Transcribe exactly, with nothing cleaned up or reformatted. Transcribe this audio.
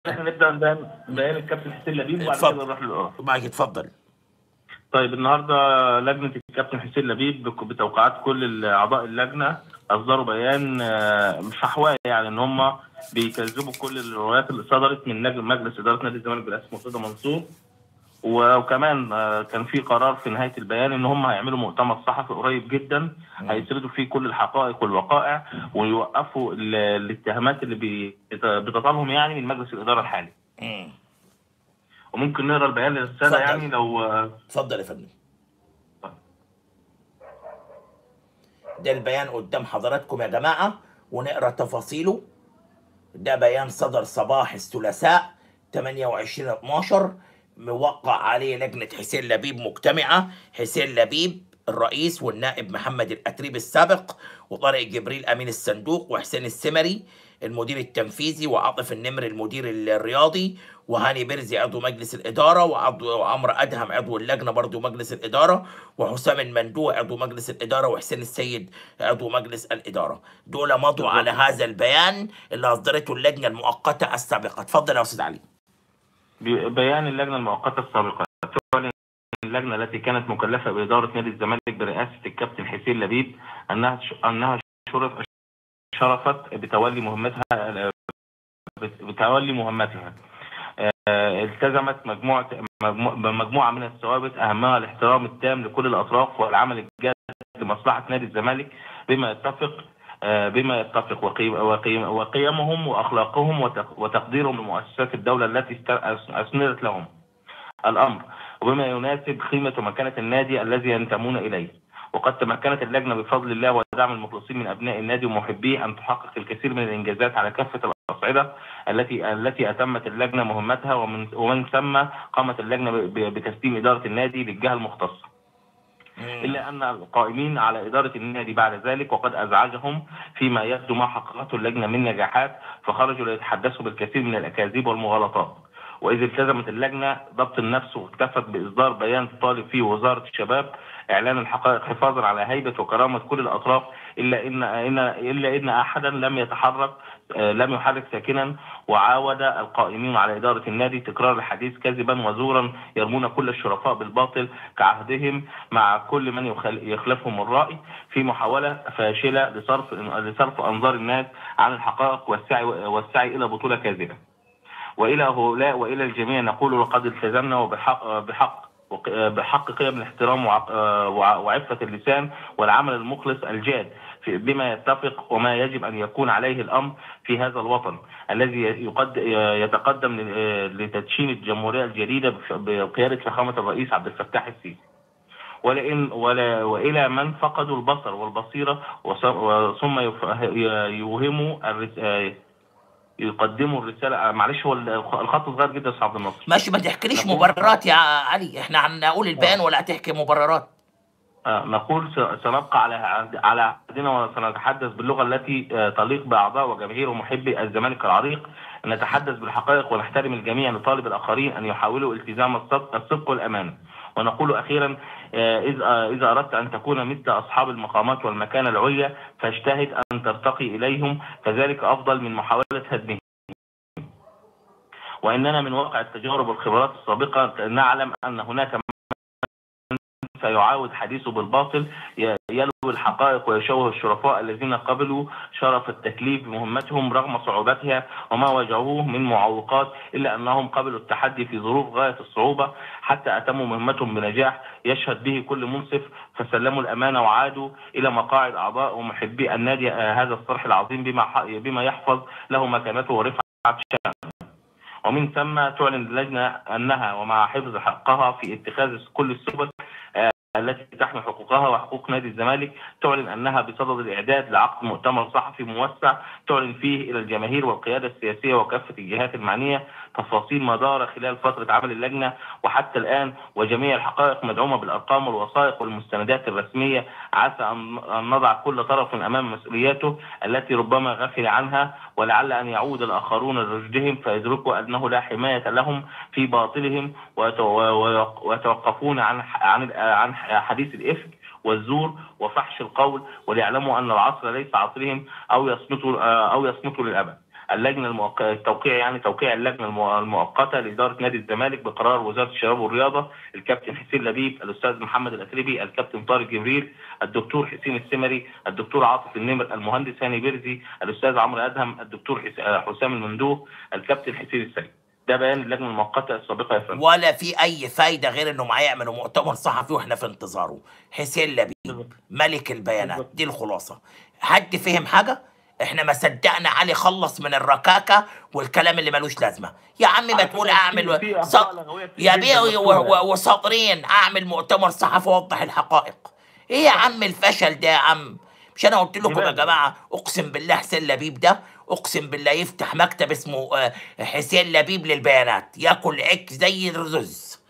احنا نبدا بيان بيان الكابتن حسين لبيب وبعد كده نروح للقرار. معاك اتفضل. طيب النهارده لجنه الكابتن حسين لبيب بتوقيعات كل اعضاء اللجنه اصدروا بيان فحواء يعني ان هم بيكذبوا كل الروايات اللي صدرت من مجلس اداره نادي الزمالك برئاسه مرتضى منصور، وكمان كان في قرار في نهايه البيان ان هم هيعملوا مؤتمر صحفي قريب جدا هيسردوا فيه كل الحقائق والوقائع ويوقفوا الاتهامات اللي بتطالهم يعني من مجلس الاداره الحالي. وممكن نقرا البيان للساده يعني لو اتفضل يا فندم. ده البيان قدام حضراتكم يا جماعه ونقرا تفاصيله. ده بيان صدر صباح الثلاثاء ثمانية وعشرين اتناشر موقع عليه لجنه حسين لبيب مجتمعه. حسين لبيب الرئيس والنائب محمد الاتريب السابق وطارق جبريل امين الصندوق وحسين السمري المدير التنفيذي وعاطف النمر المدير الرياضي وهاني برزي عضو مجلس الاداره وعمرو ادهم عضو اللجنه برضو مجلس الاداره وحسام المندوع عضو مجلس الاداره وحسين السيد عضو مجلس الاداره. دول مضوا على هذا البيان اللي اصدرته اللجنه المؤقته السابقه. اتفضل يا استاذ علي. بيان اللجنه المؤقته السابقه تعلن اللجنه التي كانت مكلفه باداره نادي الزمالك برئاسه الكابتن حسين لبيب انها انها شرف شرفت بتولي مهمتها بتولي مهمتها التزمت مجموعه مجموعه من الثوابت اهمها الاحترام التام لكل الاطراف والعمل الجاد لمصلحه نادي الزمالك بما يتفق بما يتفق وقيمهم واخلاقهم وتقديرهم لمؤسسات الدوله التي اسندت لهم الامر وبما يناسب قيمه ومكانه النادي الذي ينتمون اليه. وقد تمكنت اللجنه بفضل الله ودعم المخلصين من ابناء النادي ومحبيه ان تحقق الكثير من الانجازات على كافه الاصعده التي التي اتمت اللجنه مهمتها ومن ومن ثم قامت اللجنه بتسليم اداره النادي للجهه المختصه. الا ان القائمين على اداره النادي بعد ذلك وقد ازعجهم فيما يبدو ما حققته اللجنه من نجاحات فخرجوا ليتحدثوا بالكثير من الاكاذيب والمغالطات. واذا التزمت اللجنه ضبط النفس واكتفت باصدار بيان تطالب فيه وزاره الشباب اعلان الحقائق حفاظا على هيبه وكرامه كل الاطراف الا ان ان الا ان احدا لم يتحرك لم يحرك ساكنا وعاود القائمين على اداره النادي تكرار الحديث كذبا وزورا يرمون كل الشرفاء بالباطل كعهدهم مع كل من يخلفهم الراي في محاوله فاشله لصرف لصرف انظار الناس عن الحقائق والسعي والسعي الى بطوله كاذبه. والى هؤلاء والى الجميع نقول لقد التزمنا وبحق بحق بحق قيم الاحترام وعفه اللسان والعمل المخلص الجاد بما يتفق وما يجب ان يكون عليه الامر في هذا الوطن الذي يتقدم لتدشين الجمهوريه الجديده بقياده فخامه الرئيس عبد الفتاح السيسي. ولئن ولا والى من فقدوا البصر والبصيره ثم يوهموا يقدموا الرساله. معلش هو الخط صغير جدا يا استاذ عبد الناصر. ماشي ما تحكيليش مبررات يا علي، احنا هنقول البيان ولا هتحكي مبررات؟ آه نقول سنبقى على على عهدنا وسنتحدث باللغه التي تليق باعضاء وجماهير ومحبي الزمالك العريق. نتحدث بالحقائق ونحترم الجميع نطالب الاخرين ان يحاولوا التزام الصدق والامانه. ونقول اخيرا اذا اذا اردت ان تكون مثل اصحاب المقامات والمكانه العليا فاجتهد ان ترتقي اليهم فذلك افضل من محاوله هدمهم. واننا من واقع التجارب والخبرات السابقه نعلم ان هناك سيعاود حديثه بالباطل يلوي الحقائق ويشوه الشرفاء الذين قبلوا شرف التكليف بمهمتهم رغم صعوبتها وما واجهوه من معوقات الا انهم قبلوا التحدي في ظروف غايه الصعوبه حتى اتموا مهمتهم بنجاح يشهد به كل منصف فسلموا الامانه وعادوا الى مقاعد اعضاء ومحبي النادي هذا الصرح العظيم بما بما يحفظ له مكانته ورفعه شأنه. ومن ثم تعلن اللجنه انها ومع حفظ حقها في اتخاذ كل السبل التي تحمي حقوقها وحقوق نادي الزمالك تعلن انها بصدد الاعداد لعقد مؤتمر صحفي موسع تعلن فيه الى الجماهير والقياده السياسيه وكافه الجهات المعنيه تفاصيل ما دار خلال فتره عمل اللجنه وحتى الان وجميع الحقائق مدعومه بالارقام والوثائق والمستندات الرسميه عسى ان نضع كل طرف امام مسؤولياته التي ربما غفل عنها ولعل ان يعود الاخرون لرشدهم فيدركوا انه لا حمايه لهم في باطلهم ويتوقفون عن عن عن حديث الإفك والزور وفحش القول وليعلموا أن العصر ليس عصرهم أو يصمتوا أو يصمتوا للأبد. اللجنه المؤقته التوقيع يعني توقيع اللجنه المؤ- المؤقته لاداره نادي الزمالك بقرار وزاره الشباب والرياضه، الكابتن حسين لبيب، الاستاذ محمد الاتربي، الكابتن طارق جبريل، الدكتور حسين السمري، الدكتور عاطف النمر، المهندس هاني بيرزي، الاستاذ عمرو ادهم، الدكتور حس- آه، حسام المندوه، الكابتن حسين السيد. ده بيان اللجنه المؤقته السابقه يا فندم. ولا في اي فايده غير انه معاه يعملوا مؤتمر صحفي واحنا في انتظاره. حسين لبيب بالظبط. ملك البيانات، بالظبط. دي الخلاصه. حد فهم حاجه؟ احنا ما صدقنا علي خلص من الركاكه والكلام اللي ملوش لازمه. يا عم ما على تقول فكرة في- اعمل في ص... أخطاء لغوية كتير يا جداً بيه و- مكتوبة و- يعني. وسطرين اعمل مؤتمر صحفي اوضح الحقائق. ايه يا عم الفشل ده يا عم؟ مش انا قلت لكم يا لماذا؟ جماعه اقسم بالله حسين لبيب ده اقسم بالله يفتح مكتب اسمه آه، حسين لبيب للبيانات، ياكل عك زي الرز.